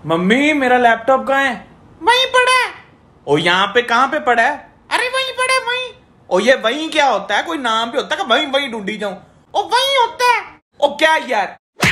Mummy मेरा laptop कहाँ है? वहीं पड़ा है। ओ यहाँ पे कहाँ पे पड़ा है? अरे वहीं पड़ा है, वहीं। ओ ये वहीं क्या होता है? कोई नाम भी होता है कि वहीं वहीं ढूंढी जाऊं? ओ वहीं होता है। ओ क्या यार,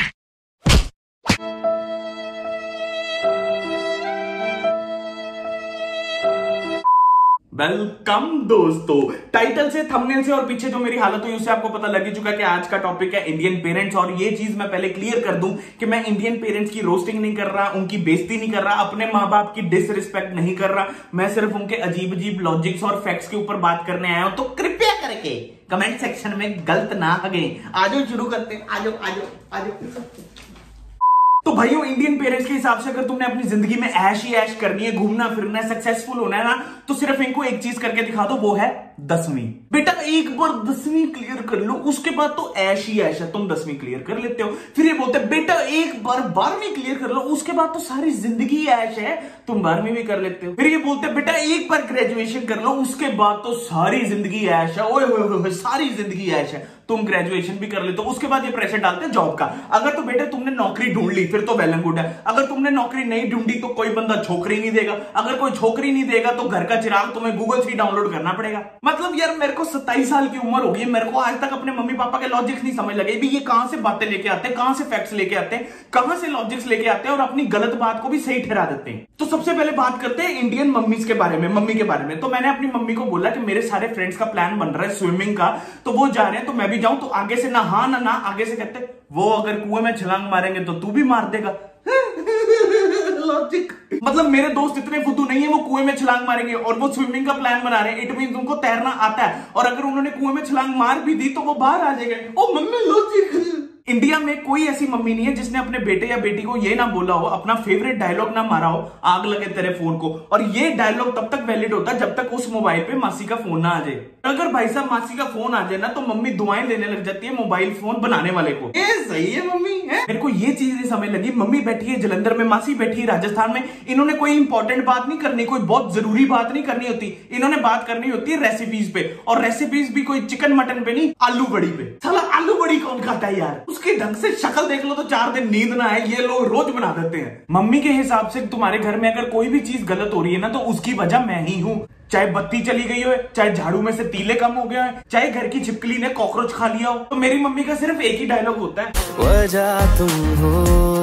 वेलकम दोस्तों। टाइटल से, थंबनेल से और पीछे जो मेरी हालत हुई उससे आपको पता लग ही चुका है कि आज का टॉपिक है इंडियन पेरेंट्स। और ये चीज मैं पहले क्लियर कर दूं कि मैं इंडियन पेरेंट्स की रोस्टिंग नहीं कर रहा, उनकी बेइज्जती नहीं कर रहा, अपने माँ बाप की डिसरिस्पेक्ट नहीं कर रहा। मैं सिर्फ उनके अजीब अजीब लॉजिक्स और फैक्ट्स के ऊपर बात करने आया हूं। तो कृपया करके कमेंट सेक्शन में गलत ना हगे। आजो शुरू करते हैं, आजो आजो आजो। तो भाइयों, इंडियन पेरेंट्स के हिसाब से अगर तुमने अपनी जिंदगी में ऐश ही ऐश करनी है, घूमना फिरना है, सक्सेसफुल होना है ना, तो सिर्फ इनको एक चीज करके दिखा दो, वो है 10वीं। बेटा एक बार 10वीं क्लियर कर लो, उसके बाद तो ऐश ही ऐश है। तुम 10वीं क्लियर कर लेते हो, फिर ये बोलते हैं बेटा एक बार 12वीं क्लियर कर लो, उसके बाद तो सारी जिंदगी ऐश है। तुम 12वीं भी कर लेते हो। फिर ये बोलते हैं बेटा एक बार ग्रेजुएशन कर लो, उसके बाद तो सारी जिंदगी ऐश है। ओए होए सारी जिंदगी ऐश है। तुम ग्रेजुएशन भी कर लेते हो, उसके बाद ये प्रेशर डालते हैं जॉब का। अगर तो बेटा तुमने नौकरी ढूंढ ली फिर तो वेल एंड गुड है। अगर तुमने नौकरी नहीं ढूंढी तो कोई बंदा छोकरी नहीं देगा। अगर कोई छोकरी नहीं देगा तो घर का चिराग तुम्हें गूगल से डाउनलोड करना पड़ेगा। मतलब यार मेरे को 27 साल की उम्र हो गई, मेरे को आज तक अपने मम्मी पापा के लॉजिक्स नहीं समझ लगे भी ये कहां से बातें लेके आते हैं, कहां से फैक्ट्स लेके आते हैं, कहां से लॉजिक्स लेके आते हैं और अपनी गलत बात को भी सही ठहरा देते हैं। तो सबसे पहले बात करते हैं इंडियन मम्मीज के बारे में, मम्मी के बारे में। तो मैंने अपनी मम्मी को बोला कि मेरे सारे फ्रेंड्स का प्लान बन रहा है स्विमिंग का, तो वो जा रहे हैं तो मैं भी जाऊं। तो आगे से ना हाँ ना आगे से कहते वो अगर कुएं में छलांग मारेंगे तो तू भी मार देगा। लॉजिक मतलब मेरे दोस्त इतने फुद्दू नहीं है वो कुएं में छलांग मारेंगे और वो स्विमिंग का प्लान बना रहे हैं। इट मींस उनको तैरना आता है और अगर उन्होंने कुएं में छलांग मार भी दी तो वो बाहर आ जाएंगे। ओ मम्मी लॉजिक। इंडिया में कोई ऐसी मम्मी नहीं है जिसने अपने बेटे या बेटी को ये ना बोला हो, अपना फेवरेट डायलॉग ना मारा हो, आग लगे तेरे फोन को। और ये डायलॉग तब तक वैलिड होता है जब तक उस मोबाइल पे मासी का फोन ना आ जाए। अगर भाई साहब मासी का फोन आ जाए ना तो मम्मी दुआएं लेने लग जाती है मोबाइल फोन बनाने वाले को। ये सही है मम्मी है? मेरे को ये चीज नहीं समझ लगी। मम्मी बैठी है जलंधर में, मासी बैठी है राजस्थान में, इन्होंने कोई इंपॉर्टेंट बात नहीं करनी, कोई बहुत जरूरी बात नहीं करनी होती, इन्होंने बात करनी होती है रेसिपीज पे। और रेसिपीज भी कोई चिकन मटन पे नहीं, आलू बड़ी पे। साला आलू बड़ी कौन खाता है यार? उसके ढंग से शक्ल देख लो तो 4 दिन नींद ना आए, ये लोग रोज बना देते हैं। मम्मी के हिसाब से तुम्हारे घर में अगर कोई भी चीज गलत हो रही है ना तो उसकी वजह मैं ही हूं। चाहे बत्ती चली गई हो, चाहे झाड़ू में से तीले कम हो गए, चाहे घर की छिपकली ने कॉकरोच खा लिया हो, तो मेरी मम्मी का सिर्फ एक ही डायलॉग होता है, वजह तुम हो।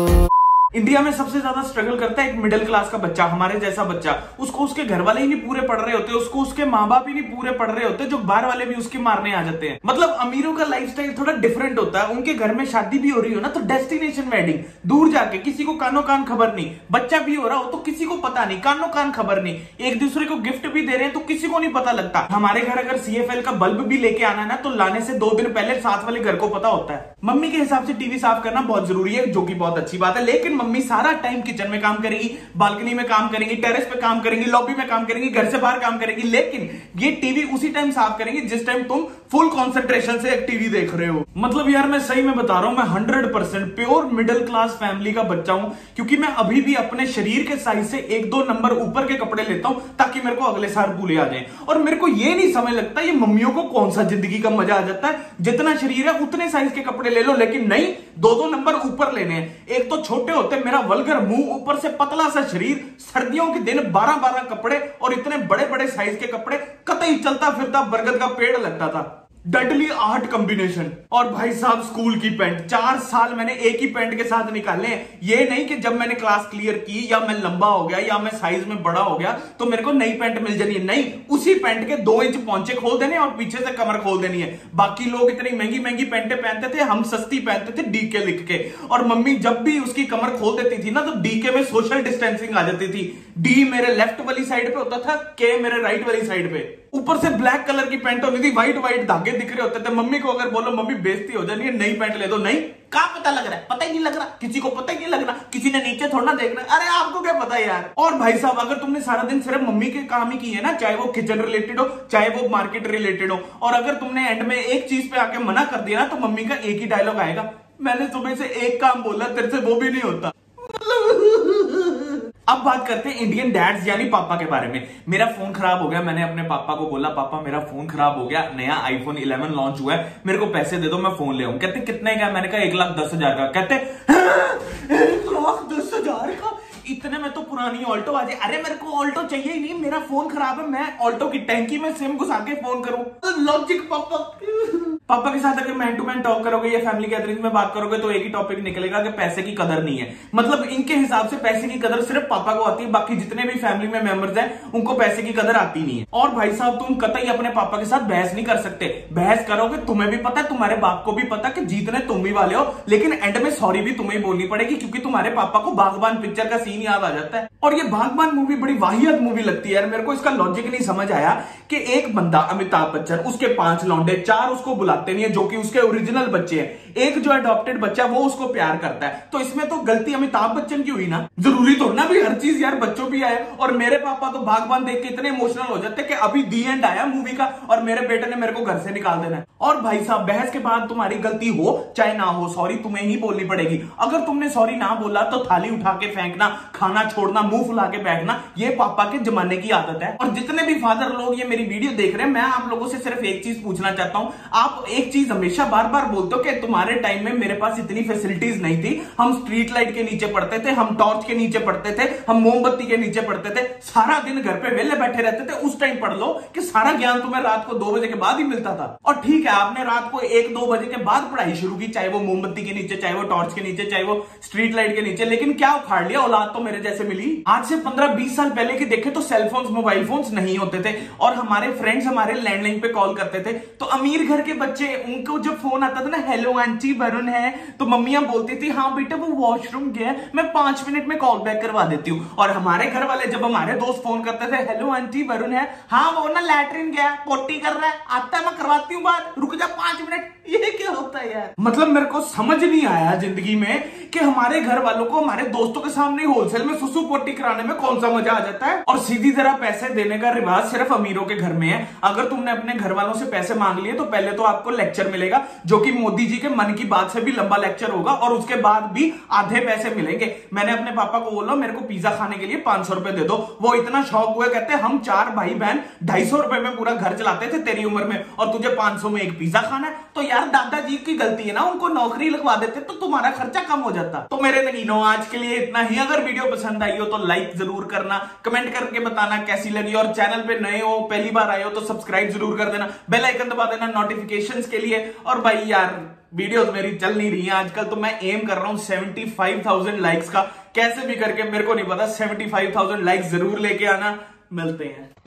इंडिया में सबसे ज्यादा स्ट्रगल करता है एक मिडिल क्लास का बच्चा, हमारे जैसा बच्चा। उसको उसके घर वाले ही नहीं पूरे पढ़ रहे होते, उसको उसके माँ बाप ही नहीं पूरे पढ़ रहे होते, जो बाहर वाले भी उसके मारने आ जाते हैं। मतलब अमीरों का लाइफस्टाइल थोड़ा डिफरेंट होता है। उनके घर में शादी भी हो रही हो ना तो डेस्टिनेशन वेडिंग, दूर जाके, किसी को कानो कान खबर नहीं। बच्चा भी हो रहा हो तो किसी को पता नहीं, कानो कान खबर नहीं। एक दूसरे को गिफ्ट भी दे रहे हैं तो किसी को नहीं पता लगता। हमारे घर अगर CFL का बल्ब भी लेके आना है ना तो लाने से 2 दिन पहले साथ वाले घर को पता होता है। मम्मी के हिसाब से टीवी साफ करना बहुत जरूरी है, जो कि बहुत अच्छी बात है। लेकिन मम्मी सारा टाइम किचन में काम करेगी, बालकनी में काम करेंगी, टेरेस पे काम करेंगी, लॉबी में काम करेंगी, घर से बाहर काम करेंगी। लेकिन ये टीवी उसी टाइम साफ करेंगी जिस टाइम तुम फुल कंसंट्रेशन से एक टीवी देख रहे हो। मतलब यार मैं सही में बता रहा हूं, मैं 100% प्योर मिडिल क्लास फैमिली का बच्चा हूं, क्योंकि मैं अभी भी अपने शरीर के साइज से 1-2 नंबर ऊपर के कपड़े लेता हूं ताकि मेरे को अगले साल पूरे आ जाए। और मेरे को ये नहीं समझ लगता ये मम्मियों को कौन सा जिंदगी का मजा आ जाता है, जितना शरीर है उतने साइज के कपड़े ले लो, लेकिन नहीं 2-2 नंबर ऊपर लेने हैं। एक तो छोटे होते मेरा वल्गर मुंह, ऊपर से पतला सा शरीर, सर्दियों के दिन 12-12 कपड़े और इतने बड़े बड़े साइज के कपड़े, कतई चलता फिरता बरगद का पेड़ लगता था। Deadly art combination. और भाई साहब स्कूल की पैंट 4 साल मैंने एक ही पैंट के साथ निकाले। ये नहीं कि जब मैंने क्लास क्लियर की या मैं लंबा हो गया या मैं साइज में बड़ा हो गया तो मेरे को नई पैंट मिल जानी है। नहीं, उसी पैंट के 2 इंच पौंचे खोल देने और पीछे से कमर खोल देनी है। बाकी लोग इतनी महंगी महंगी पैंटें पहनते थे, हम सस्ती पहनते थे DK लिख के। और मम्मी जब भी उसकी कमर खोल देती थी ना तो DK में सोशल डिस्टेंसिंग आ जाती थी। D मेरे लेफ्ट वाली साइड पे होता था, K मेरे राइट वाली साइड पे। ऊपर से ब्लैक कलर की पैंट होती थी, व्हाइट व्हाइट धागे दिख रहे होते थे। मम्मी को अगर बोलो मम्मी बेइज्जती हो जानी है, नई पैंट ले दो। नहीं, क्या पता लग रहा है, पता ही नहीं लग रहा, किसी को पता ही नहीं लग रहा, किसी ने नीचे थोड़ा देखना। अरे आपको क्या पता यार। और भाई साहब अगर तुमने सारा दिन सिर्फ मम्मी के काम ही की है ना, चाहे वो किचन रिलेटेड हो, चाहे वो मार्केट रिलेटेड हो, और अगर तुमने एंड में एक चीज पे आके मना कर दिया ना तो मम्मी का एक ही डायलॉग आएगा, मैंने तुम्हें से एक काम बोला, तेरे से वो भी नहीं होता। अब बात करते हैं इंडियन डैड्स यानी पापा के बारे में। मेरा फोन खराब हो गया, मैंने अपने पापा को बोला पापा मेरा फोन खराब हो गया, नया iPhone 11 लॉन्च हुआ है, मेरे को पैसे दे दो मैं फोन ले आऊं। कहते कितने का? मैंने कहा 1,10,000 का। कहते 1,10,000 का? मैं तो पुरानी ऑल्टो आ जाए। अरे मेरे को ऑल्टो चाहिए ही नहीं, मेरा फोन खराब है, मैं ऑल्टो की टैंकी में सिम घुसा के फोन करूं। लॉजिक पापा के साथ अगर मैन टू मैन टॉक करोगे या फैमिली गैदरिंग में बात करोगे तो एक ही टॉपिक निकलेगा कि पैसे की कदर नहीं है। मतलब इनके हिसाब से पैसे की कदर सिर्फ पापा को आती है, बाकी जितने भी फैमिली में मेंबर्स हैं उनको पैसे की कदर आती नहीं है। और भाई साहब तुम कतई अपने पापा के साथ बहस नहीं कर सकते। बहस करोगे तुम्हें भी पता है, तुम्हारे बाप को भी पता कि जीतने तुम भी वाले हो, लेकिन एंड में सॉरी भी तुम्हें बोलनी पड़ेगी क्योंकि तुम्हारे पापा को बागबान पिक्चर का सीन याद आ जाता है। और ये बागबान मूवी बड़ी वाहियात मूवी लगती है यार। मेरे को इसका लॉजिक नहीं समझ आया कि एक बंदा अमिताभ बच्चन, उसके 5 लौंडे, 4 उसको बुलाते नहीं है जो कि उसके ओरिजिनल बच्चे हैं, एक जो अडॉप्टेड बच्चा वो उसको प्यार करता है, तो इसमें तो गलती अमिताभ बच्चन की हुई ना। जरूरी तो ना भी हर चीज यार बच्चों भी आए। और मेरे पापा तो बागबान देख के इतने इमोशनल हो जाते कि अभी दी एंड आया मूवी का और मेरे बेटे ने मेरे को घर से निकाल देना है। और भाई साहब बहस के बाद तुम्हारी गलती हो चाहे ना हो, सॉरी तुम्हें ही बोलनी पड़ेगी। अगर तुमने सॉरी ना बोला तो थाली उठा के फेंकना, खाना छोड़ना, मुंह फुला के बैठना, ये पापा के जमाने की आदत है। और जितने भी फादर लोग ये मेरी वीडियो देख रहे हैं, मैं आप लोगों से सिर्फ एक चीज पूछना चाहता हूं। आप एक चीज हमेशा बार बार बोलते हो कि तुम्हारे टाइम में मेरे पास इतनी फैसिलिटीज नहीं थी, हम स्ट्रीट लाइट के नीचे पढ़ते थे, हम टॉर्च के नीचे पढ़ते थे, हम मोमबत्ती के नीचे पढ़ते थे, सारा दिन घर पे वेले बैठे रहते थे। उस टाइम पढ़ लो कि सारा ज्ञान तुम्हें रात को 2 बजे के बाद ही मिलता था। और ठीक है आपने रात को 1-2 बजे के बाद पढ़ाई शुरू की, चाहे वो मोमबत्ती के नीचे, चाहे वो टॉर्च के नीचे, चाहे वो स्ट्रीट लाइट के नीचे, लेकिन क्या उखाड़ लिया? औलाद तो मेरे जैसे मिली। आज से 15-20 साल पहले की देखे तो सेलफोन्स, मोबाइल फोन्स नहीं होते थे और हमारे फ्रेंड्स हमारे लैंडलाइन पे कॉल करते थे। तो अमीर घर के बच्चे, उनको जब फोन आता था ना, हेलो आंटी वरुण है, तो मम्मियां बोलती थी हाँ बेटा वो वॉशरूम गया, मैं 5 मिनट में कॉल बैक करवा देती हूँ। और हमारे घर वाले जब हमारे दोस्त फोन करते थे, हेलो आंटी वरुण है, हाँ वो ना लैट्रिन गया, पोटी कर रहा है, आता है मैं करवाती हूँ बात, रुक जा 5 मिनट। ये क्या होता है यार? मतलब मेरे को समझ नहीं आया जिंदगी में कि हमारे घर वालों को हमारे दोस्तों के सामने होलसेल में सुसु पोटी कराने में कौन सा मजा आ जाता है। और सीधी तरह पैसे देने का रिवाज सिर्फ अमीरों के घर में है। अगर तुमने अपने घर वालों से पैसे मांग लिए तो पहले तो आपको लेक्चर मिलेगा, जो कि मोदी जी के मन की बात से भी लंबा लेक्चर होगा, और उसके बाद भी आधे पैसे मिलेंगे। मैंने अपने पापा को बोला मेरे को पिज्जा खाने के लिए 500 रुपए दे दो, वो इतना शौक हुए, कहते हम 4 भाई बहन 250 रुपए में पूरा घर चलाते थे तेरी उम्र में, और तुझे 500 में एक पिज्जा खाना है। तो यार दादाजी की गलती है ना, उनको नौकरी लगवा देते तो तुम्हारा खर्चा कम हो जाता। तो मेरे नगीनों आज के लिए इतना ही। अगर वीडियो पसंद आई हो तो लाइक जरूर करना, कमेंट करके बताना कैसी लगी, और चैनल पे नए हो, पहली बार आए हो तो सब्सक्राइब जरूर कर देना, बेल आइकन दबा देना नोटिफिकेशंस के लिए। और भाई यार वीडियोस मेरी चल नहीं रही है आजकल, तो मैं एम कर रहा हूं 75,000 लाइक्स का, कैसे भी करके, मेरे को नहीं पता, 75,000 लाइक्स जरूर लेके आना। मिलते हैं।